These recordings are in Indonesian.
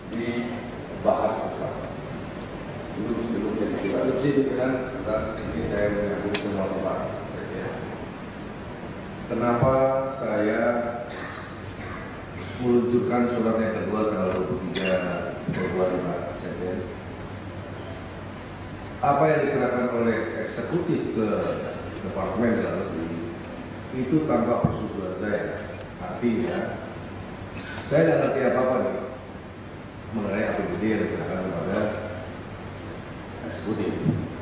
dibahas bersama. Itu sebelum saya kira pimpinan serta ini saya menyambung semua Pak Sekjen. Kenapa saya meluncurkan surat yang kedua tanggal 23 Februari Pak Sekjen? Apa yang diserahkan oleh eksekutif ke Departemen Dalam Negeri itu tanpa persetujuan saya. Artinya saya tidak ngerti apa-apa nih mengenai APBD yang diserahkan kepada eksekutif.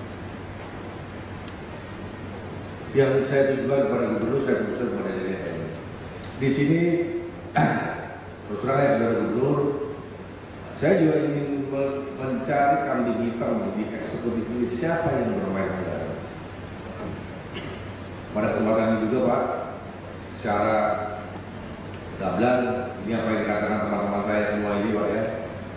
Yang saya tujukan kepada gubernur, saya tujukan kepada DPR. Di sini, terus terang ya saudara gubernur, saya juga ingin mencari kambing hitam di eksekutif ini, siapa yang bermain anggaran. Pada kesempatan ini juga Pak, secara gamblang, ini apa yang dikatakan teman-teman saya semua ini Pak ya.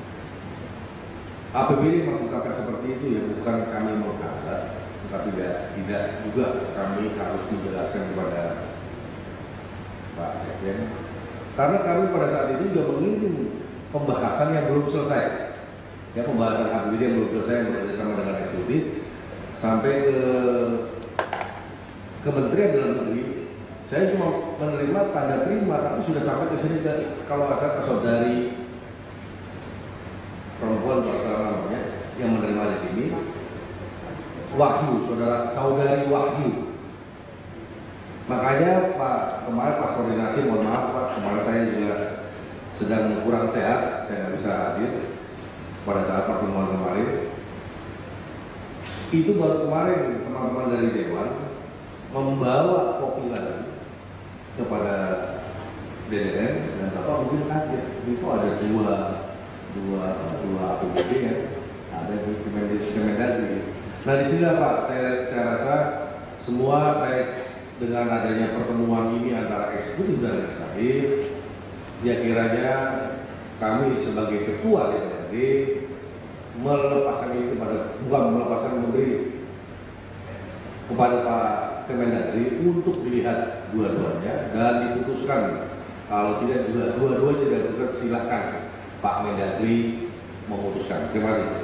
APBD masih sampai seperti itu ya, bukan kami mengangkat, tetapi tidak juga kami harus menjelaskan kepada Pak Sekjen. Karena kami pada saat itu juga menginginkan pembahasan yang belum selesai. Ya, pembahasan APBD yang belum selesai bekerjasama dengan eksekutif sampai ke Kementerian Dalam Negeri. Saya cuma menerima tanda terima, tapi sudah sampai ke sini kalau nggak salah saudari perempuan namanya yang menerima di sini Wahyu, saudari Wahyu. Makanya Pak kemarin pas koordinasi, mohon maaf Pak, kemarin saya juga sedang kurang sehat, saya nggak bisa hadir pada saat pertemuan kemarin. Itu baru kemarin teman-teman dari Dewan membawa kopi lagi kepada DDN dan Bapak mungkin kaget, itu ada dua APBD ya, ada di Kemendagri. Nah di sini Pak, saya rasa semua dengan adanya pertemuan ini antara eksekutif dan legislatif, ya kiranya kami sebagai ketua DPRD melepaskan itu bukan melepaskan, memberi kepada Pak Kemendagri untuk dilihat dua-duanya dan diputuskan. Kalau tidak juga dua-duanya tidak diputuskan, silakan Pak Mendagri memutuskan. Terima kasih.